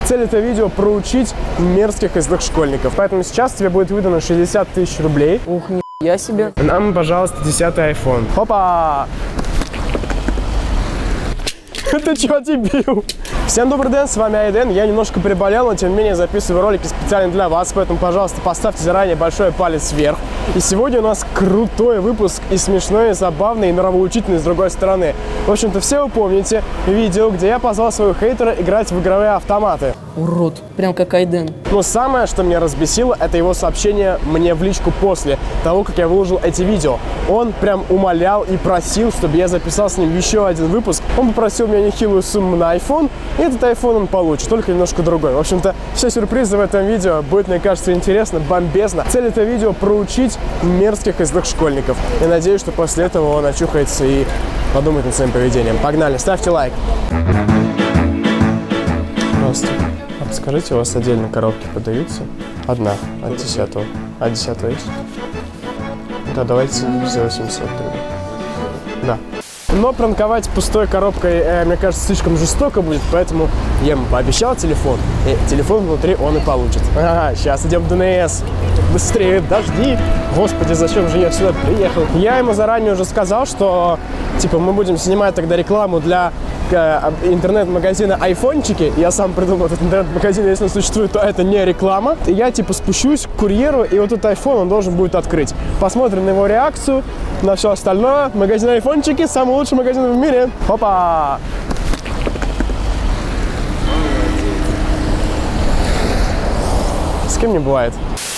Цель этого видео проучить мерзких и злых школьников. Поэтому сейчас тебе будет выдано 60 тысяч рублей. Ух, я себе. Нам, пожалуйста, 10-й iPhone. Хопа! Ты чего дебил? Всем добрый день, с вами Айден. Я немножко приболел, но тем не менее записываю ролики специально для вас. Поэтому, пожалуйста, поставьте заранее большой палец вверх. И сегодня у нас крутой выпуск и смешной, и забавный, и нравоучительный с другой стороны. В общем-то, все вы помните видео, где я позвал своего хейтера играть в игровые автоматы. Урод, прям как Айден. Но самое, что меня разбесило, это его сообщение мне в личку после того, как я выложил эти видео. Он прям умолял и просил, чтобы я записал с ним еще один выпуск. Он попросил меня нехилую сумму на iPhone, и этот iPhone он получит, только немножко другой. В общем-то, все сюрпризы в этом видео будет, мне кажется, интересно, бомбезно. Цель этого видео проучить мерзких и злых школьников. Я надеюсь, что после этого он очухается и подумает над своим поведением. Погнали, ставьте лайк. Просто. Скажите, у вас отдельно коробки подаются? Одна, от 10-го. А 10-го есть? Да, давайте за 800 тогда. Да. Но пранковать пустой коробкой, мне кажется, слишком жестоко будет, поэтому я ему пообещал телефон, и телефон внутри он и получит. Ага, сейчас идем в ДНС. Быстрее, дожди. Господи, зачем же я сюда приехал? Я ему заранее уже сказал, что, типа, мы будем снимать тогда рекламу для интернет-магазина айфончики. Я сам придумал этот интернет-магазин, если он существует, то это не реклама. И я, типа, спущусь к курьеру, и вот этот iPhone он должен будет открыть. Посмотрим на его реакцию, на все остальное. Магазин айфончики, самый лучший магазин в мире. Опа! С кем не бывает.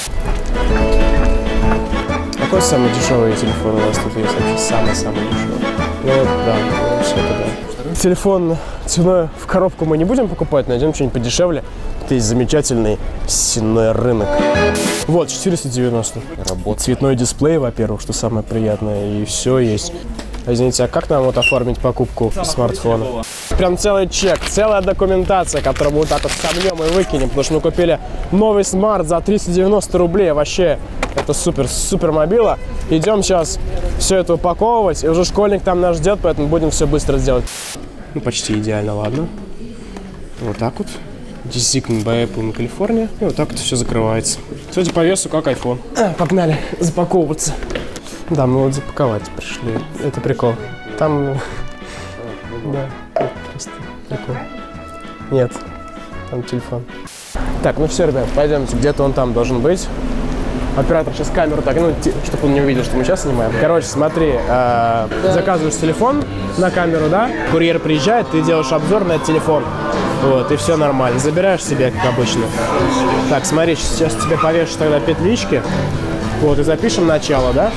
Какой самый дешевый телефон у вас тут есть? Вообще самый-самый дешевый. Ну, да, все это да. Телефон ценой в коробку мы не будем покупать, найдем что-нибудь подешевле. Это есть замечательный сенной рынок. Вот, 490. Работа. Цветной дисплей, во-первых, что самое приятное, и все есть. Извините, а как нам вот оформить покупку смартфона? Прям целый чек, целая документация, которую мы вот так вот сомнем и выкинем, потому что мы купили новый смарт за 390 рублей. Вообще, это супер мобила. Идем сейчас все это упаковывать, и уже школьник там нас ждет, поэтому будем все быстро сделать. Ну, почти идеально, ладно. Вот так вот. Design by Apple, Калифорния. И вот так вот все закрывается. Судя по весу, как iPhone. Погнали запаковываться. Да, мы вот запаковать пришли. Это прикол. Там... Да, это просто прикол. Нет, там телефон. Так, ну все, ребят, пойдемте. Где-то он там должен быть. Оператор сейчас камеру так, ну, чтобы он не увидел, что мы сейчас снимаем. Короче, смотри, заказываешь телефон на камеру, да? Курьер приезжает, ты делаешь обзор на этот телефон. Вот, и все нормально. Забираешь себе, как обычно. Так, смотри, сейчас тебе повешу тогда петлички. Вот, и запишем начало, да?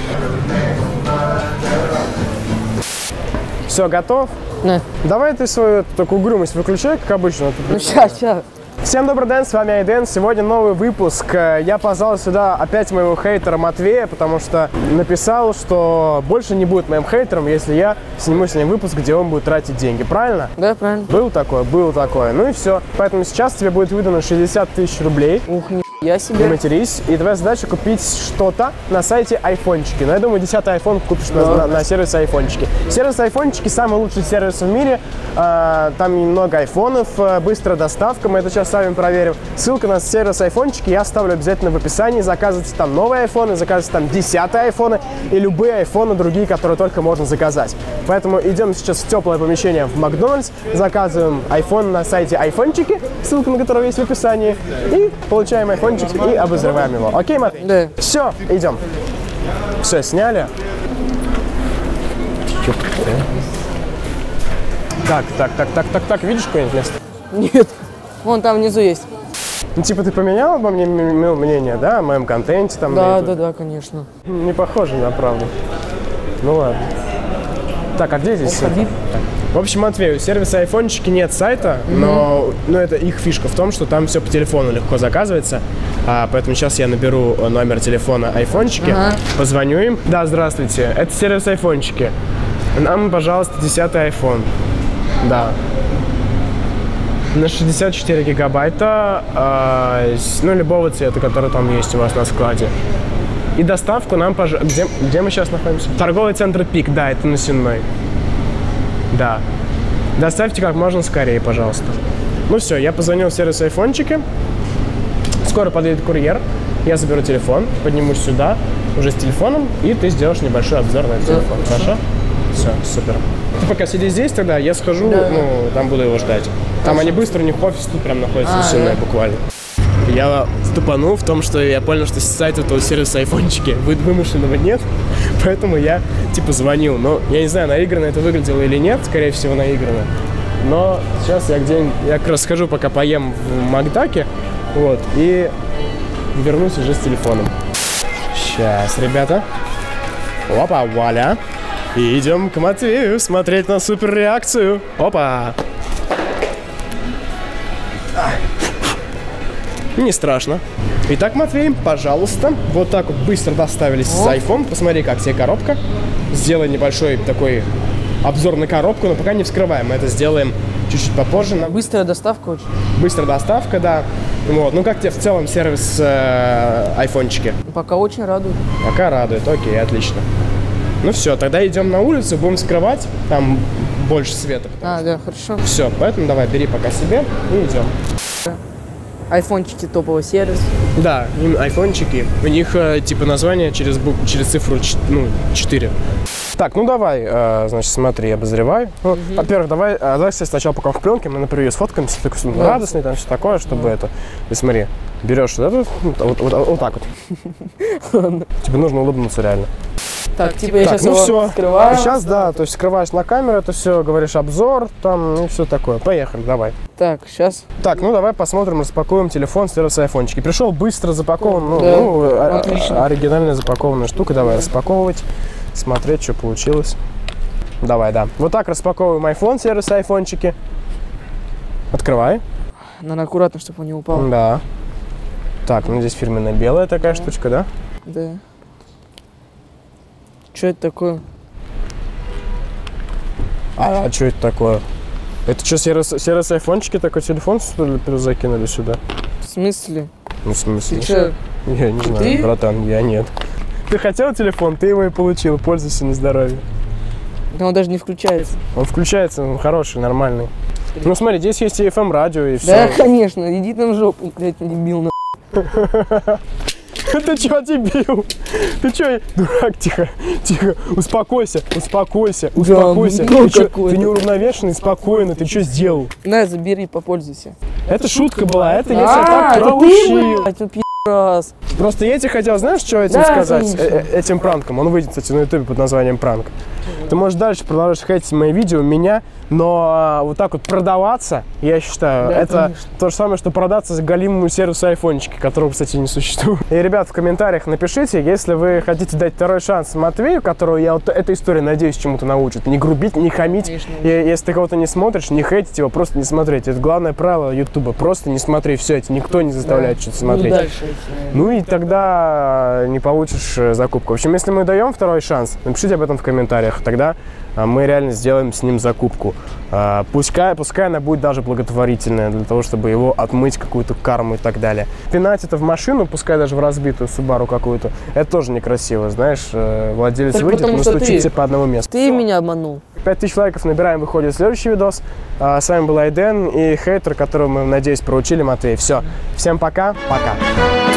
Все, готов? Да. Давай ты свою такую угрюмость выключай, как обычно. Ну, сейчас. Всем добрый день, с вами Айден. Сегодня новый выпуск. Я позвал сюда опять моего хейтера Матвея, потому что написал, что больше не будет моим хейтером, если я сниму с ним выпуск, где он будет тратить деньги. Правильно? Да, правильно. Был такой. Ну и все. Поэтому сейчас тебе будет выдано 60 тысяч рублей. Ух, я себе. Не матерись. И твоя задача купить что-то на сайте айфончики. Но я думаю, 10-й iPhone купишь на сервисе айфончики. Сервис айфончики самый лучший сервис в мире. Там много айфонов, быстрая доставка. Мы это сейчас сами проверим. Ссылка на сервис айфончики я оставлю обязательно в описании. Заказывайте там новые айфоны, заказывайте там 10-е айфоны и любые айфоны другие, которые только можно заказать. Поэтому идем сейчас в теплое помещение в Макдональдс, заказываем iPhone на сайте айфончики, ссылка на который есть в описании, и получаем iPhone и обозреваем его. Окей, Матвей? Да. Все, идем. Все, сняли. Так, видишь какое-нибудь место? Нет. Вон там внизу есть. Ну, типа, ты поменял обо мне мнение, да, о моем контенте там? Да, конечно. Не похоже на правду. Ну ладно. Так, а где здесь? В общем, Матвей, у сервиса айфончики нет сайта, но это их фишка в том, что там все по телефону легко заказывается. Поэтому сейчас я наберу номер телефона айфончики, позвоню им. Да, здравствуйте, это сервис айфончики. Нам, пожалуйста, 10-й iPhone. Да. На 64 гигабайта, ну, любого цвета, который там есть у вас на складе. И доставку нам, пожалуйста... Где мы сейчас находимся? Торговый центр «Пик», да, это на Сенной. Да. Доставьте как можно скорее, пожалуйста. Ну все, я позвонил в сервис айфончики. Скоро подъедет курьер. Я заберу телефон, поднимусь сюда уже с телефоном, и ты сделаешь небольшой обзор на этот телефон. Хорошо? Все, супер. Ты пока сиди здесь тогда, я схожу, там буду его ждать. Там они быстро, у них офис тут прям находится, все, буквально. Я ступанул в том, что я понял, что сайта этого сервиса айфончики вымышленного нет, поэтому я типа звонил. Но я не знаю, наигранно это выглядело или нет, скорее всего наигранно. Но сейчас я как раз схожу, пока поем в Макдаке, вот, и вернусь уже с телефоном. Сейчас, ребята. Опа, вуаля. И идем к Матвею смотреть на супер реакцию. Опа. Не страшно. Итак, Матвей, пожалуйста, вот так вот быстро доставились с iPhone. Посмотри, как тебе коробка. Сделай небольшой такой обзор на коробку, но пока не вскрываем. Мы это сделаем чуть-чуть попозже. Быстрая доставка очень. Быстрая доставка, да. Вот. Ну, как тебе в целом сервис айфончики? Пока очень радует. Пока радует, окей, отлично. Ну все, тогда идем на улицу, будем скрывать. Там больше света. Да, хорошо. Все, поэтому давай, бери пока себе и идем. Айфончики топовый сервис. Да, им айфончики. У них типа название через цифру 4. Так, ну давай, значит, смотри, обозревай. Ну, во-первых, давай, кстати, сначала пока в пленке, мы, например, сфоткаемся, такой радостный, там все такое, чтобы это. И смотри, берешь вот так вот. Тебе нужно улыбнуться реально. Так, типа я сейчас ну его все. скрываю. Сейчас, да, то есть скрываешь на камеру, это все, говоришь обзор, там, и все такое. Поехали, давай. Так, сейчас. Так, ну давай посмотрим, распакуем телефон с сервиса айфончики. Пришел быстро запакован, отлично. Оригинальная запакованная штука. Давай распаковывать, смотреть, что получилось. Давай, да. Вот так распаковываем iPhone, сервис айфончики. Открывай. Надо аккуратно, чтобы он не упал. Да. Так, ну здесь фирменная белая такая штучка, да? Да. Что это такое? А что это такое? Это что, сервис айфончики такой телефон, что ли, закинули сюда? В смысле? Ну, в смысле? Ты что? Я не знаю, братан, я нет. Ты хотел телефон, ты его и получил, пользуйся на здоровье. Да он даже не включается. Он включается, он хороший, нормальный. Ну смотри, здесь есть и FM радио, и все. Да, конечно, иди там в жопу, блядь, дебил, на. Ты чё, дебил? Ты чё, дурак, тихо, успокойся. Ты неуравновешенный, спокойно, ты чё сделал? На, забери, попользуйся. Это шутка была, это я тебя так проучил. Раз. Просто я тебе хотел, знаешь, что этим сказать? Этим пранком. Он выйдет, кстати, на ютубе под названием «Пранк». Ты можешь дальше продолжать хейтить мои видео, меня, но вот так вот продаваться, я считаю, да, это конечно. то же самое, что продаться за галимому сервису айфончики, которого, кстати, не существует. И, ребят, в комментариях напишите, если вы хотите дать второй шанс Матвею, которого я вот эта история, надеюсь, чему-то научит. Не грубить, не хамить. Конечно. Если ты кого-то не смотришь, не хейтить его, просто не смотреть. Это главное правило ютуба. Просто не смотри все это. Никто не заставляет что-то смотреть. Ну и тогда не получишь закупку. В общем, если мы даем второй шанс, напишите об этом в комментариях. Тогда мы реально сделаем с ним закупку. Пускай она будет даже благотворительная, для того, чтобы его отмыть, какую-то карму и так далее. Пинать это в машину, пускай даже в разбитую Subaru какую-то, это тоже некрасиво, знаешь. Владелец так выйдет, настучит тебе по одному месту. Ты меня обманул. 5000 лайков набираем, выходит следующий видос. С вами был Айден и хейтер, которого мы, надеюсь, проучили, Матвей. Все, всем пока.